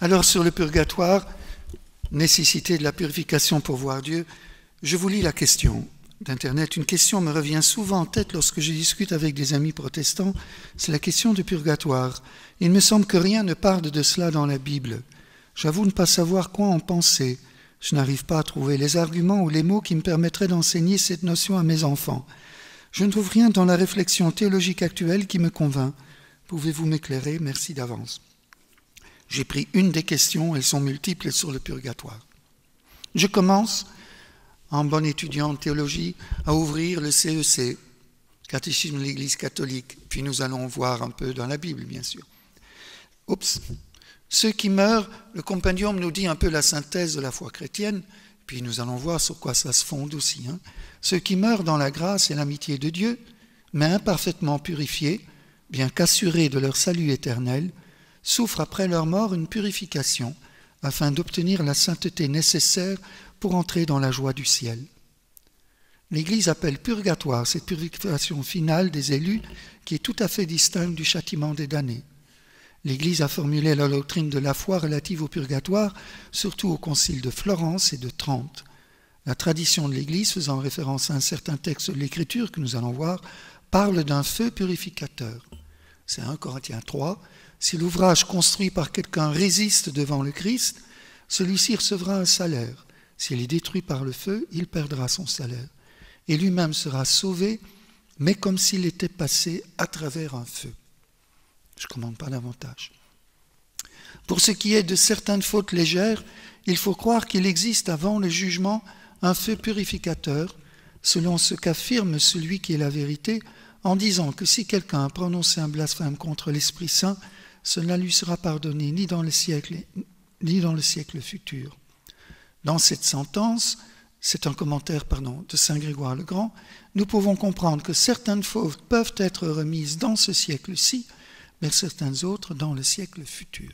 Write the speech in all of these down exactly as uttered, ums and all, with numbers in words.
Alors sur le purgatoire, nécessité de la purification pour voir Dieu, je vous lis la question d'Internet. Une question me revient souvent en tête lorsque je discute avec des amis protestants, c'est la question du purgatoire. Il me semble que rien ne parle de cela dans la Bible. J'avoue ne pas savoir quoi en penser. Je n'arrive pas à trouver les arguments ou les mots qui me permettraient d'enseigner cette notion à mes enfants. Je ne trouve rien dans la réflexion théologique actuelle qui me convainc. Pouvez-vous m'éclairer? Merci d'avance. J'ai pris une des questions, elles sont multiples sur le purgatoire. Je commence, en bon étudiant en théologie, à ouvrir le C E C, Catéchisme de l'Église catholique, puis nous allons voir un peu dans la Bible, bien sûr. Oups. Ceux qui meurent, le compendium nous dit un peu la synthèse de la foi chrétienne, puis nous allons voir sur quoi ça se fonde aussi. Hein. Ceux qui meurent dans la grâce et l'amitié de Dieu, mais imparfaitement purifiés, bien qu'assurés de leur salut éternel, souffrent après leur mort une purification afin d'obtenir la sainteté nécessaire pour entrer dans la joie du ciel. L'Église appelle purgatoire cette purification finale des élus qui est tout à fait distincte du châtiment des damnés. L'Église a formulé la doctrine de la foi relative au purgatoire, surtout au concile de Florence et de Trente. La tradition de l'Église, faisant référence à un certain texte de l'Écriture que nous allons voir, parle d'un feu purificateur. C'est un Corinthiens trois. Si l'ouvrage construit par quelqu'un résiste devant le Christ, celui-ci recevra un salaire. S'il est détruit par le feu, il perdra son salaire. Et lui-même sera sauvé, mais comme s'il était passé à travers un feu. Je ne commande pas davantage. Pour ce qui est de certaines fautes légères, il faut croire qu'il existe avant le jugement un feu purificateur, selon ce qu'affirme celui qui est la vérité, en disant que si quelqu'un a prononcé un blasphème contre l'Esprit Saint, cela lui sera pardonné ni dans le siècle, ni dans le siècle futur. Dans cette sentence, c'est un commentaire pardon, de Saint Grégoire le Grand, nous pouvons comprendre que certaines fautes peuvent être remises dans ce siècle-ci, mais certaines autres dans le siècle futur.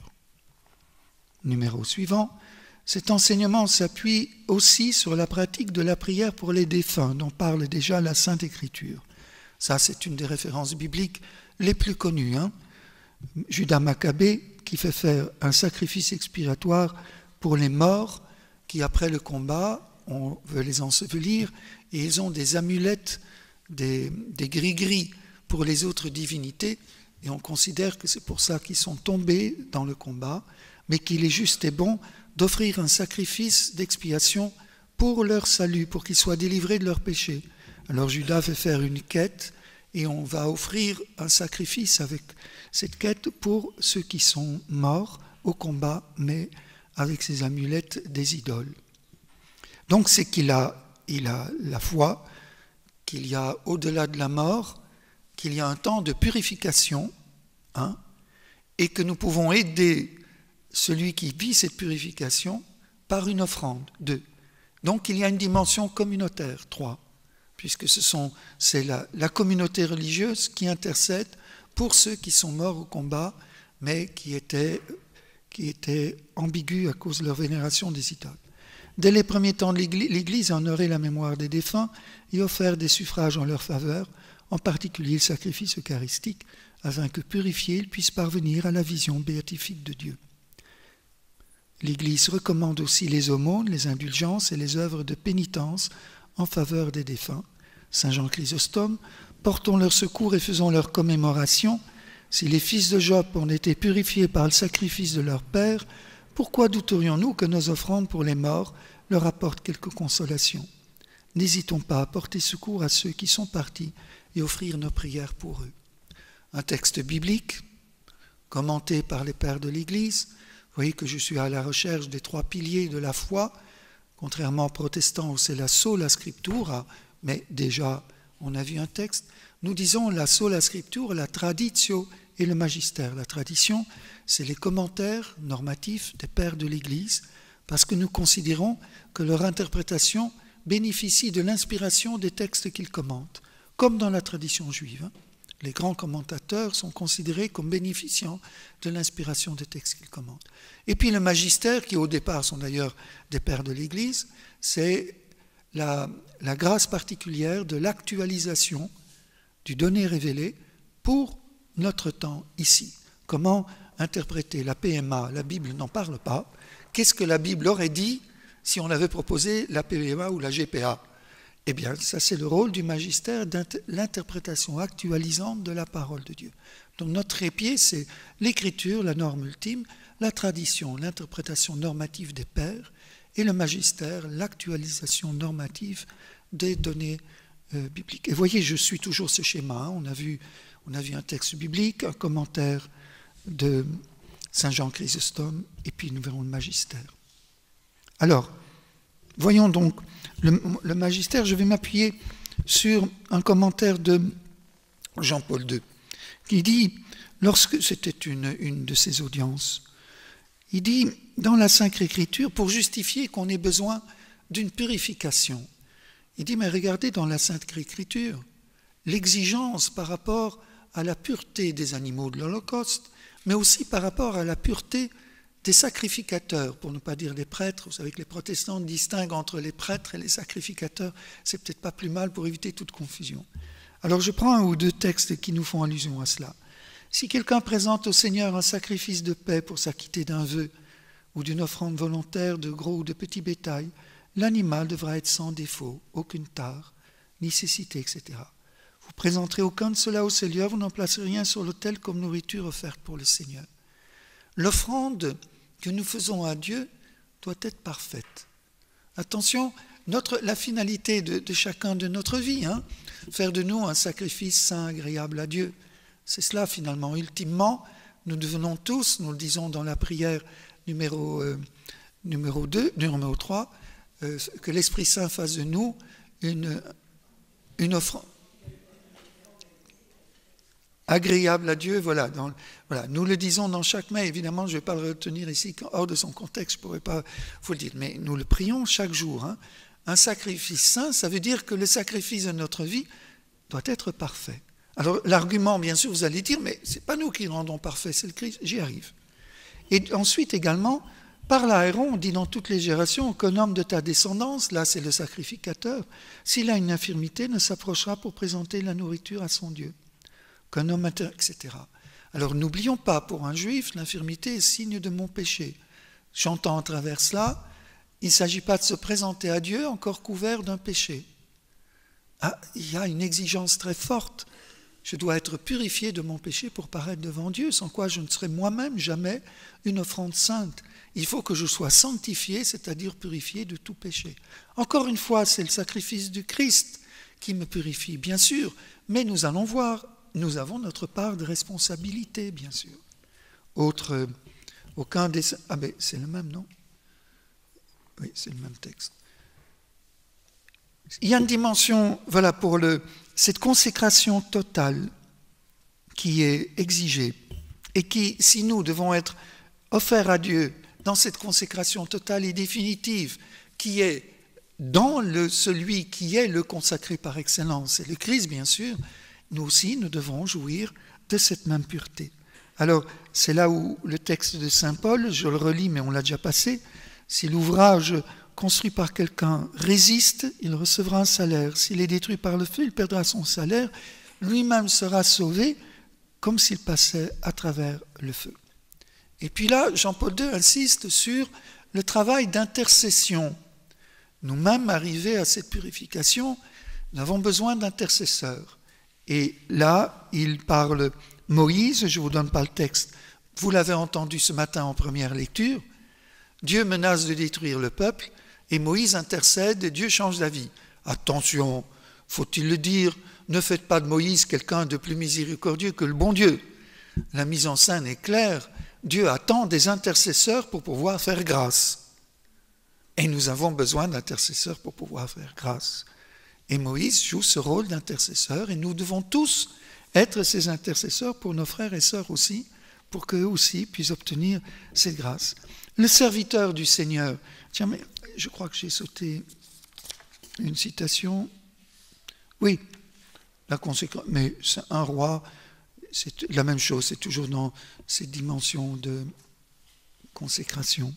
Numéro suivant, cet enseignement s'appuie aussi sur la pratique de la prière pour les défunts, dont parle déjà la Sainte Écriture. Ça, c'est une des références bibliques les plus connues. Hein. Judas Maccabée, qui fait faire un sacrifice expiratoire pour les morts, qui après le combat, on veut les ensevelir, et ils ont des amulettes, des, des gris-gris pour les autres divinités, et on considère que c'est pour ça qu'ils sont tombés dans le combat, mais qu'il est juste et bon d'offrir un sacrifice d'expiation pour leur salut, pour qu'ils soient délivrés de leurs péchés. Alors Judas fait faire une quête, et on va offrir un sacrifice avec cette quête pour ceux qui sont morts au combat, mais avec ces amulettes des idoles. Donc c'est qu'il a, il a la foi, qu'il y a au-delà de la mort, qu'il y a un temps de purification, hein, et que nous pouvons aider celui qui vit cette purification par une offrande, deux. Donc il y a une dimension communautaire, trois, puisque ce sont, c'est la, la communauté religieuse qui intercède pour ceux qui sont morts au combat, mais qui étaient, qui étaient ambigus à cause de leur vénération des idoles. Dès les premiers temps de l'Église a honoré la mémoire des défunts et offert des suffrages en leur faveur, en particulier le sacrifice eucharistique, afin que purifiés, ils puissent parvenir à la vision béatifique de Dieu. L'Église recommande aussi les aumônes, les indulgences et les œuvres de pénitence en faveur des défunts. Saint Jean Chrysostome, portons leur secours et faisons leur commémoration. Si les fils de Job ont été purifiés par le sacrifice de leur Père, pourquoi douterions-nous que nos offrandes pour les morts leur apportent quelque consolation? N'hésitons pas à porter secours à ceux qui sont partis et offrir nos prières pour eux. Un texte biblique, commenté par les pères de l'Église. Vous voyez que je suis à la recherche des trois piliers de la foi, contrairement aux protestants où c'est la sola scriptura, mais déjà on a vu un texte. Nous disons la sola scriptura, la traditio et le magistère. La tradition, c'est les commentaires normatifs des pères de l'Église, parce que nous considérons que leur interprétation bénéficie de l'inspiration des textes qu'ils commentent, comme dans la tradition juive. Hein. Les grands commentateurs sont considérés comme bénéficiant de l'inspiration des textes qu'ils commentent. Et puis le magistère, qui au départ sont d'ailleurs des pères de l'Église, c'est la, la grâce particulière de l'actualisation du donné révélé pour notre temps ici. Comment interpréter la P M A, la Bible n'en parle pas. Qu'est-ce que la Bible aurait dit si on avait proposé la P M A ou la G P A? Eh bien, ça c'est le rôle du magistère, l'interprétation actualisante de la parole de Dieu. Donc notre trépied, c'est l'écriture, la norme ultime, la tradition, l'interprétation normative des pères, et le magistère, l'actualisation normative des données euh, bibliques. Et voyez, je suis toujours ce schéma. Hein. On a vu, on a vu un texte biblique, un commentaire de Saint Jean Chrysostome, et puis nous verrons le magistère. Alors, voyons donc le, le magistère. Je vais m'appuyer sur un commentaire de Jean-Paul deux, qui dit, lorsque c'était une, une de ses audiences, il dit, dans la Sainte Écriture, pour justifier qu'on ait besoin d'une purification, il dit, mais regardez dans la Sainte Écriture, l'exigence par rapport à la pureté des animaux de l'Holocauste, mais aussi par rapport à la pureté des sacrificateurs, pour ne pas dire des prêtres. Vous savez que les protestants distinguent entre les prêtres et les sacrificateurs. C'est peut-être pas plus mal pour éviter toute confusion. Alors je prends un ou deux textes qui nous font allusion à cela. Si quelqu'un présente au Seigneur un sacrifice de paix pour s'acquitter d'un vœu ou d'une offrande volontaire de gros ou de petit bétail, l'animal devra être sans défaut, aucune tare, ni cécité, et cetera. Vous présenterez aucun de cela au Seigneur, vous n'en placerez rien sur l'autel comme nourriture offerte pour le Seigneur. L'offrande que nous faisons à Dieu doit être parfaite. Attention, notre, la finalité de, de chacun de notre vie, hein, faire de nous un sacrifice saint, agréable à Dieu. C'est cela finalement. Ultimement, nous devenons tous, nous le disons dans la prière numéro, euh, numéro deux, numéro trois, euh, que l'Esprit Saint fasse de nous une, une offrande agréable à Dieu. Voilà, dans, voilà, nous le disons dans chaque mail. Évidemment, je ne vais pas le retenir ici, hors de son contexte, je ne pourrais pas vous le dire, mais nous le prions chaque jour. Hein. Un sacrifice saint, ça veut dire que le sacrifice de notre vie doit être parfait. Alors l'argument, bien sûr, vous allez dire, mais ce n'est pas nous qui le rendons parfait, c'est le Christ, j'y arrive. Et ensuite également, par l'Aaron, on dit dans toutes les générations, qu'un homme de ta descendance, là c'est le sacrificateur, s'il a une infirmité, ne s'approchera pour présenter la nourriture à son Dieu. Qu'un homme, et cetera. Alors n'oublions pas, pour un juif, l'infirmité est signe de mon péché. J'entends à travers cela, il ne s'agit pas de se présenter à Dieu encore couvert d'un péché. Ah, il y a une exigence très forte. Je dois être purifié de mon péché pour paraître devant Dieu, sans quoi je ne serai moi-même jamais une offrande sainte. Il faut que je sois sanctifié, c'est-à-dire purifié de tout péché. Encore une fois, c'est le sacrifice du Christ qui me purifie, bien sûr, mais nous allons voir, nous avons notre part de responsabilité, bien sûr. Autre, euh, aucun des... Ah ben, c'est le même, non? Oui, c'est le même texte. Il y a une dimension, voilà, pour le, cette consécration totale qui est exigée et qui, si nous devons être offerts à Dieu dans cette consécration totale et définitive, qui est dans le, celui qui est le consacré par excellence, et le Christ, bien sûr, nous aussi, nous devons jouir de cette même pureté. Alors, c'est là où le texte de saint Paul, je le relis, mais on l'a déjà passé, si l'ouvrage construit par quelqu'un résiste, il recevra un salaire. S'il est détruit par le feu, il perdra son salaire. Lui-même sera sauvé comme s'il passait à travers le feu. Et puis là, Jean-Paul deux insiste sur le travail d'intercession. Nous-mêmes, arrivés à cette purification, nous avons besoin d'intercesseurs. Et là, il parle Moïse, je ne vous donne pas le texte, vous l'avez entendu ce matin en première lecture, Dieu menace de détruire le peuple, et Moïse intercède et Dieu change d'avis. Attention, faut-il le dire, ne faites pas de Moïse quelqu'un de plus miséricordieux que le bon Dieu. La mise en scène est claire, Dieu attend des intercesseurs pour pouvoir faire grâce. Et nous avons besoin d'intercesseurs pour pouvoir faire grâce. Et Moïse joue ce rôle d'intercesseur, et nous devons tous être ces intercesseurs pour nos frères et sœurs aussi, pour qu'eux aussi puissent obtenir cette grâce. Le serviteur du Seigneur, tiens, mais je crois que j'ai sauté une citation. Oui, la conséquence, mais c'est un roi, c'est la même chose, c'est toujours dans cette dimension de consécration.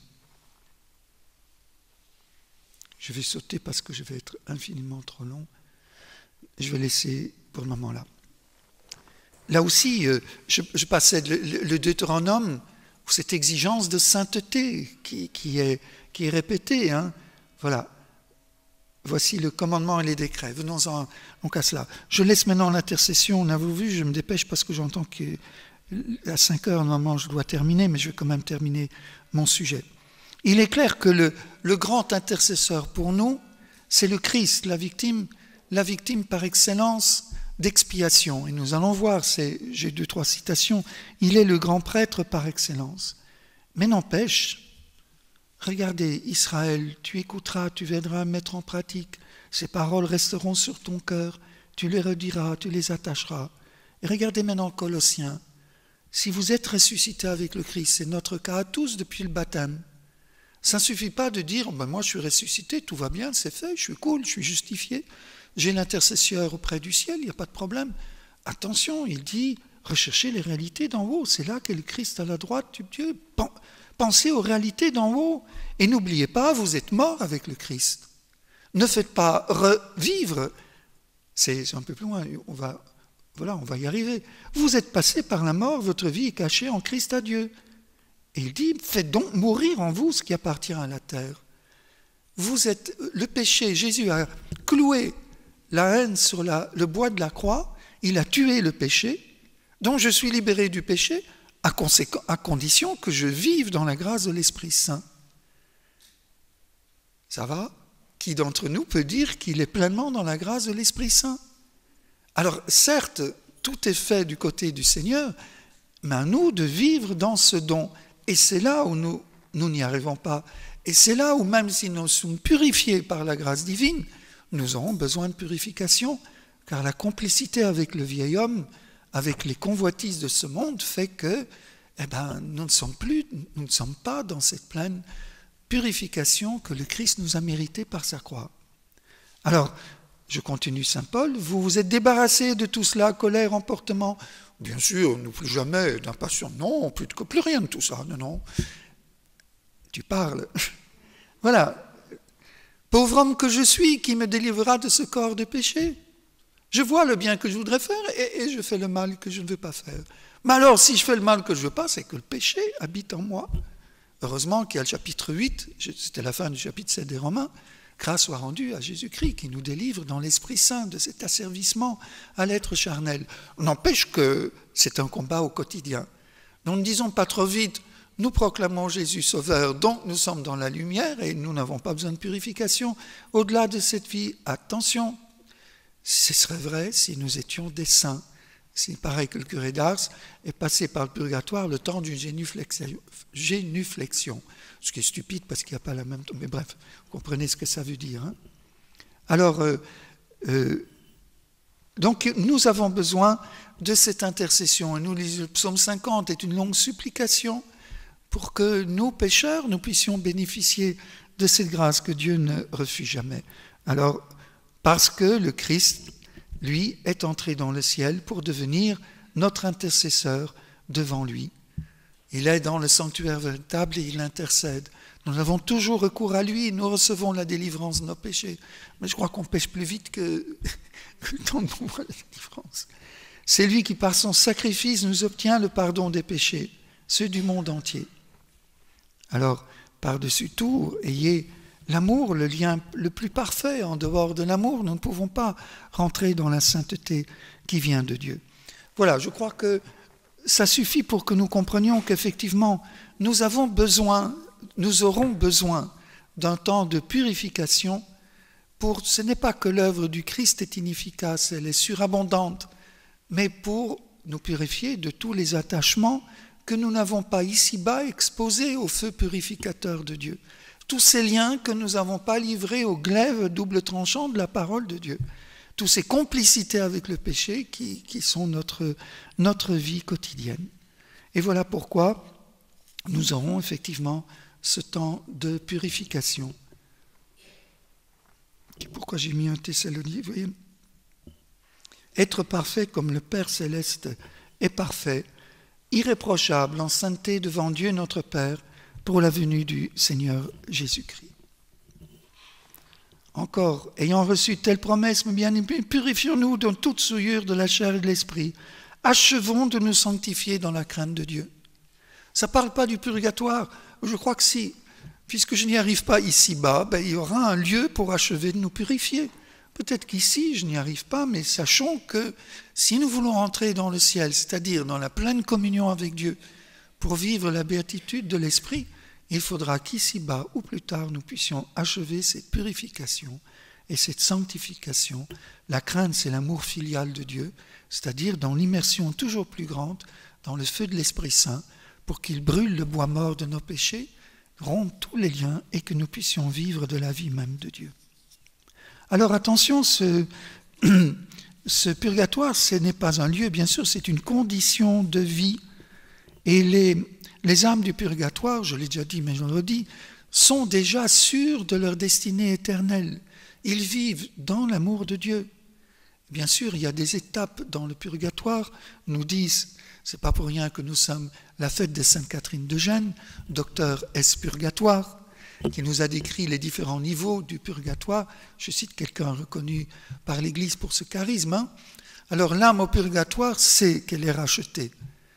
Je vais sauter parce que je vais être infiniment trop long. Je vais laisser pour le moment là. Là aussi, je, je passais le, le Deutéronome, ou cette exigence de sainteté qui, qui, est, qui est répétée. Hein. Voilà. Voici le commandement et les décrets. Venons-en donc à cela. Je laisse maintenant l'intercession. On a vu, je me dépêche parce que j'entends qu'à cinq heures, normalement, je dois terminer, mais je vais quand même terminer mon sujet. Il est clair que le, le grand intercesseur pour nous, c'est le Christ, la victime, la victime par excellence d'expiation. Et nous allons voir, c'est, j'ai deux, trois citations, il est le grand prêtre par excellence. Mais n'empêche, regardez, Israël, tu écouteras, tu viendras à mettre en pratique. Ces paroles resteront sur ton cœur. Tu les rediras, tu les attacheras. Et regardez maintenant Colossiens. Si vous êtes ressuscités avec le Christ, c'est notre cas à tous depuis le baptême. Ça ne suffit pas de dire, ben moi je suis ressuscité, tout va bien, c'est fait, je suis cool, je suis justifié. J'ai l'intercesseur auprès du ciel, il n'y a pas de problème. Attention, il dit, recherchez les réalités d'en haut. C'est là qu'est le Christ à la droite du Dieu. Pensez aux réalités d'en haut. Et n'oubliez pas, vous êtes morts avec le Christ. Ne faites pas revivre. C'est un peu plus loin, on va, voilà, on va y arriver. Vous êtes passé par la mort, votre vie est cachée en Christ à Dieu. Et il dit, faites donc mourir en vous ce qui appartient à la terre. Vous êtes, le péché, Jésus a cloué la haine sur la, le bois de la croix, il a tué le péché, donc je suis libéré du péché, à, conséquent, à condition que je vive dans la grâce de l'Esprit Saint. Ça va? Qui d'entre nous peut dire qu'il est pleinement dans la grâce de l'Esprit Saint? Alors, certes, tout est fait du côté du Seigneur, mais à nous de vivre dans ce don. Et c'est là où nous nous n'y arrivons pas. Et c'est là où, même si nous sommes purifiés par la grâce divine, nous aurons besoin de purification, car la complicité avec le vieil homme, avec les convoitises de ce monde, fait que eh ben, nous ne sommes plus, nous ne sommes pas dans cette pleine purification que le Christ nous a méritée par sa croix. Alors, je continue Saint Paul, vous vous êtes débarrassés de tout cela, colère, emportement, bien sûr, nous plus jamais d'impatience, non, plus, de, plus rien de tout ça, non, non. Tu parles. Voilà. Pauvre homme que je suis, qui me délivrera de ce corps de péché? Je vois le bien que je voudrais faire et, et je fais le mal que je ne veux pas faire. Mais alors, si je fais le mal que je ne veux pas, c'est que le péché habite en moi. Heureusement qu'il y a le chapitre huit, c'était la fin du chapitre sept des Romains, grâce soit rendue à Jésus-Christ qui nous délivre dans l'Esprit Saint de cet asservissement à l'être charnel. N'empêche que c'est un combat au quotidien. Nous ne disons pas trop vite, nous proclamons Jésus Sauveur, donc nous sommes dans la lumière et nous n'avons pas besoin de purification. Au-delà de cette vie, attention, ce serait vrai si nous étions des saints. C'est pareil que le curé d'Ars est passé par le purgatoire le temps d'une génuflexion, génuflexion, ce qui est stupide parce qu'il n'y a pas la même... Mais bref, vous comprenez ce que ça veut dire. Hein? Alors, euh, euh, donc nous avons besoin de cette intercession. Et nous, le psaume cinquante est une longue supplication pour que nous, pécheurs, nous puissions bénéficier de cette grâce que Dieu ne refuse jamais. Alors, parce que le Christ, lui, est entré dans le ciel pour devenir notre intercesseur devant lui. Il est dans le sanctuaire véritable et il intercède. Nous avons toujours recours à lui, nous recevons la délivrance de nos péchés. Mais je crois qu'on pêche plus vite que, que le temps de nous voir la délivrance. C'est lui qui, par son sacrifice, nous obtient le pardon des péchés, ceux du monde entier. Alors, par-dessus tout, ayez l'amour, le lien le plus parfait. En dehors de l'amour, nous ne pouvons pas rentrer dans la sainteté qui vient de Dieu. Voilà, je crois que ça suffit pour que nous comprenions qu'effectivement, nous avons besoin, nous aurons besoin d'un temps de purification. Pour, ce n'est pas que l'œuvre du Christ est inefficace, elle est surabondante, mais pour nous purifier de tous les attachements que nous n'avons pas ici-bas exposés au feu purificateur de Dieu. Tous ces liens que nous n'avons pas livrés au glaive double tranchant de la parole de Dieu. Toutes ces complicités avec le péché qui, qui sont notre, notre vie quotidienne. Et voilà pourquoi nous aurons effectivement ce temps de purification. Et pourquoi j'ai mis un Thessaloniciens, vous voyez, être parfait comme le Père céleste est parfait, irréprochable en sainteté devant Dieu notre Père, pour la venue du Seigneur Jésus-Christ. Encore, ayant reçu telle promesse, mais bien purifions-nous de toute souillure de la chair et de l'esprit. Achevons de nous sanctifier dans la crainte de Dieu. Ça ne parle pas du purgatoire. Je crois que si, puisque je n'y arrive pas ici-bas, ben, il y aura un lieu pour achever de nous purifier. Peut-être qu'ici, je n'y arrive pas, mais sachons que si nous voulons entrer dans le ciel, c'est-à-dire dans la pleine communion avec Dieu, pour vivre la béatitude de l'Esprit, il faudra qu'ici-bas ou plus tard, nous puissions achever cette purification et cette sanctification. La crainte, c'est l'amour filial de Dieu, c'est-à-dire dans l'immersion toujours plus grande, dans le feu de l'Esprit Saint, pour qu'il brûle le bois mort de nos péchés, rompe tous les liens et que nous puissions vivre de la vie même de Dieu. Alors attention, ce, ce purgatoire, ce n'est pas un lieu, bien sûr, c'est une condition de vie. Et les, les âmes du purgatoire, je l'ai déjà dit, mais je le redis, sont déjà sûrs de leur destinée éternelle. Ils vivent dans l'amour de Dieu. Bien sûr, il y a des étapes dans le purgatoire, nous disent, c'est pas pour rien que nous sommes la fête de Sainte Catherine de Gênes, docteur S. Purgatoire, qui nous a décrit les différents niveaux du purgatoire. Je cite quelqu'un reconnu par l'Église pour ce charisme. Hein. Alors l'âme au purgatoire sait qu'elle est rachetée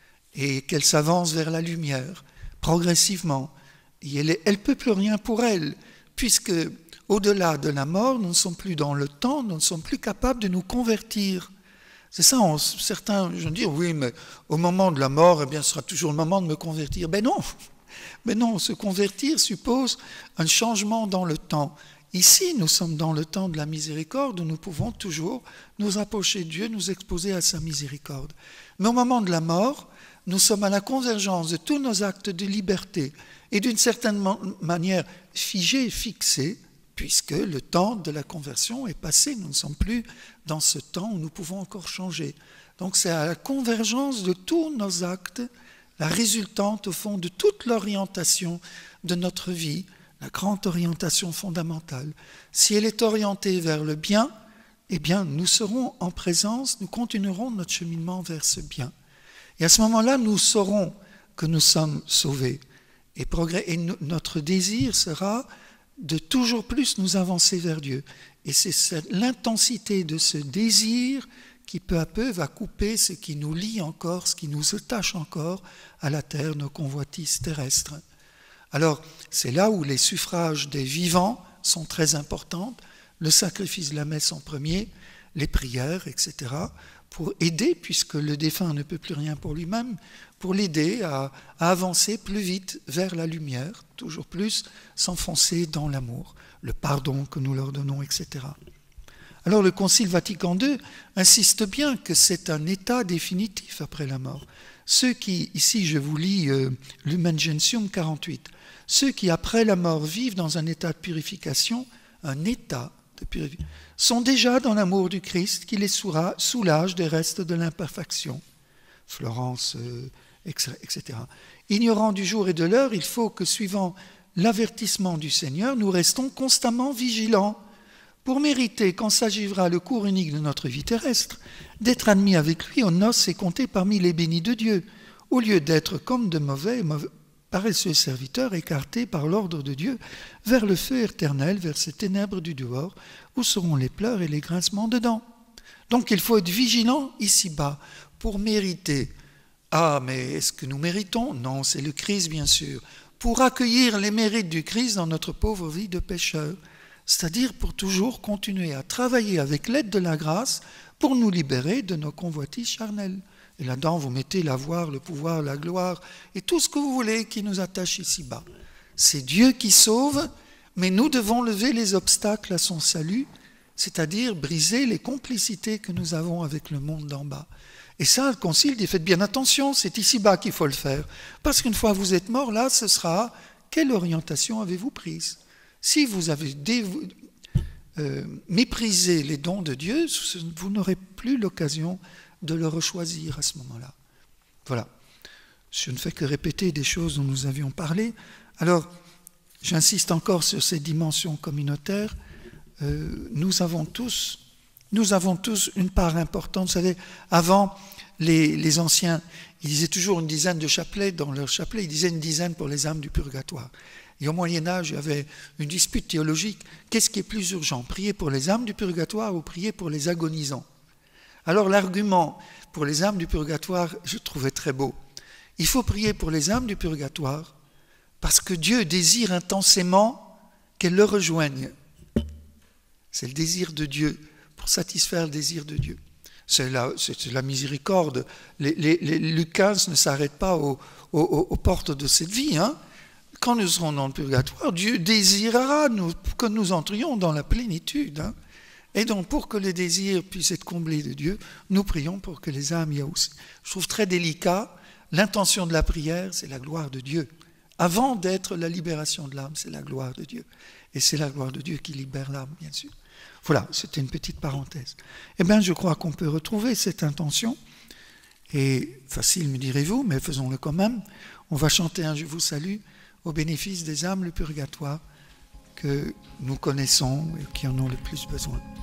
et qu'elle s'avance vers la lumière progressivement. Et elle ne peut plus rien pour elle, puisque au-delà de la mort, nous ne sommes plus dans le temps, nous ne sommes plus capables de nous convertir. C'est ça, on, certains vont dire, oui, mais au moment de la mort, eh bien, ce sera toujours le moment de me convertir. Ben non, mais non, se convertir suppose un changement dans le temps. Ici, nous sommes dans le temps de la miséricorde où nous pouvons toujours nous approcher de Dieu, nous exposer à sa miséricorde. Mais au moment de la mort, nous sommes à la convergence de tous nos actes de liberté et d'une certaine manière figés, fixés, puisque le temps de la conversion est passé. Nous ne sommes plus dans ce temps où nous pouvons encore changer. Donc c'est à la convergence de tous nos actes, la résultante au fond de toute l'orientation de notre vie, la grande orientation fondamentale. Si elle est orientée vers le bien, eh bien nous serons en présence, nous continuerons notre cheminement vers ce bien. Et à ce moment-là, nous saurons que nous sommes sauvés. Et, progrès, et notre désir sera de toujours plus nous avancer vers Dieu. Et c'est l'intensité de ce désir qui peu à peu va couper ce qui nous lie encore, ce qui nous attache encore à la terre, nos convoitises terrestres. Alors, c'est là où les suffrages des vivants sont très importants, le sacrifice de la messe en premier, les prières, et cetera, pour aider, puisque le défunt ne peut plus rien pour lui-même, pour l'aider à, à avancer plus vite vers la lumière, toujours plus s'enfoncer dans l'amour, le pardon que nous leur donnons, et cetera. Alors le Concile Vatican deux insiste bien que c'est un état définitif après la mort. Ceux qui, ici je vous lis euh, Lumen Gentium quarante-huit, ceux qui après la mort vivent dans un état de purification, un état de purification, sont déjà dans l'amour du Christ qui les soulage des restes de l'imperfection. Florence, euh, et cetera. Ignorant du jour et de l'heure, il faut que, suivant l'avertissement du Seigneur, nous restons constamment vigilants pour mériter, quand s'agira le cours unique de notre vie terrestre, d'être admis avec lui aux noces et comptés parmi les bénis de Dieu, au lieu d'être comme de mauvais, mauvais paresseux serviteurs écartés par l'ordre de Dieu vers le feu éternel, vers ces ténèbres du dehors, où seront les pleurs et les grincements dedans. Donc il faut être vigilant ici-bas pour mériter. Ah, mais est-ce que nous méritons? Non, c'est le Christ, bien sûr. Pour accueillir les mérites du Christ dans notre pauvre vie de pécheur. C'est-à-dire pour toujours continuer à travailler avec l'aide de la grâce pour nous libérer de nos convoitises charnelles. Et là-dedans, vous mettez l'avoir, le pouvoir, la gloire et tout ce que vous voulez qui nous attache ici-bas. C'est Dieu qui sauve, mais nous devons lever les obstacles à son salut, c'est-à-dire briser les complicités que nous avons avec le monde d'en bas. Et ça, le Concile dit, faites bien attention, c'est ici-bas qu'il faut le faire. Parce qu'une fois que vous êtes mort, là, ce sera, quelle orientation avez-vous prise? Si vous avez dé... euh, méprisé les dons de Dieu, vous n'aurez plus l'occasion de le rechoisir à ce moment-là. Voilà. Je ne fais que répéter des choses dont nous avions parlé. Alors, j'insiste encore sur ces dimensions communautaires. Euh, nous avons tous, nous avons tous une part importante. Vous savez, avant, les, les anciens, ils disaient toujours une dizaine de chapelets dans leur chapelet. Ils disaient une dizaine pour les âmes du purgatoire. Et au Moyen-Âge, il y avait une dispute théologique. Qu'est-ce qui est plus urgent? Prier pour les âmes du purgatoire ou prier pour les agonisants? Alors l'argument pour les âmes du purgatoire, je trouvais très beau. Il faut prier pour les âmes du purgatoire parce que Dieu désire intensément qu'elles le rejoignent. C'est le désir de Dieu, pour satisfaire le désir de Dieu. C'est la, c'est la miséricorde. Les, les, les Lucas ne s'arrêtent pas aux, aux, aux portes de cette vie. Hein. Quand nous serons dans le purgatoire, Dieu désirera nous, que nous entrions dans la plénitude. Hein. Et donc, pour que les désirs puissent être comblés de Dieu, nous prions pour que les âmes y aient aussi. Je trouve très délicat, l'intention de la prière, c'est la gloire de Dieu. Avant d'être la libération de l'âme, c'est la gloire de Dieu. Et c'est la gloire de Dieu qui libère l'âme, bien sûr. Voilà, c'était une petite parenthèse. Eh bien, je crois qu'on peut retrouver cette intention. Et facile, me direz-vous, mais faisons-le quand même. On va chanter un « Je vous salue » au bénéfice des âmes, le purgatoire, que nous connaissons et qui en ont le plus besoin.